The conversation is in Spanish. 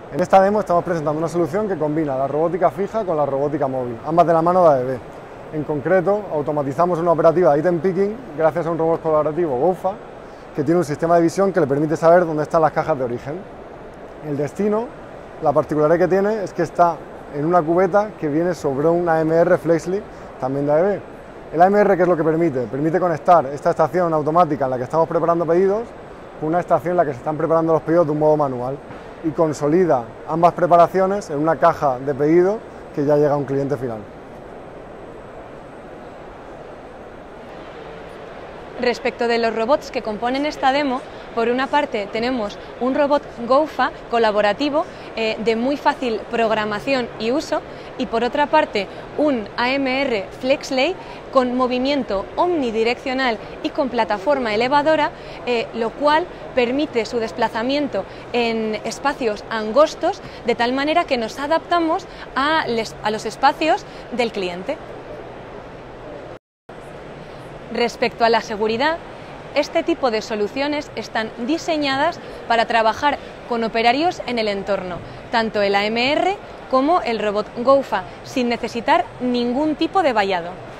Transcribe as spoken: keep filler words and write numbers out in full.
En esta demo estamos presentando una solución que combina la robótica fija con la robótica móvil, ambas de la mano de A D B. En concreto, automatizamos una operativa de item picking gracias a un robot colaborativo GoFa que tiene un sistema de visión que le permite saber dónde están las cajas de origen. El destino, la particularidad que tiene es que está en una cubeta que viene sobre un A M R Flexly, también de A D B. El A M R, ¿qué es lo que permite? Permite conectar esta estación automática en la que estamos preparando pedidos con una estación en la que se están preparando los pedidos de un modo manual y consolida ambas preparaciones en una caja de pedido que ya llega a un cliente final. Respecto de los robots que componen esta demo, por una parte tenemos un robot GoFa colaborativo eh, de muy fácil programación y uso, y por otra parte un A M R Flexly con movimiento omnidireccional y con plataforma elevadora, eh, lo cual permite su desplazamiento en espacios angostos de tal manera que nos adaptamos a, les, a los espacios del cliente. Respecto a la seguridad, este tipo de soluciones están diseñadas para trabajar con operarios en el entorno, tanto el A M R como el robot GoFa, sin necesitar ningún tipo de vallado.